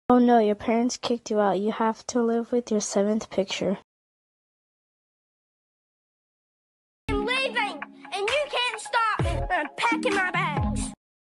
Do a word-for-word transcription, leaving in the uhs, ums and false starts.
Oh no, your parents kicked you out. You have to live with your seventh picture. I'm leaving, and you can't stop me. I'm packing my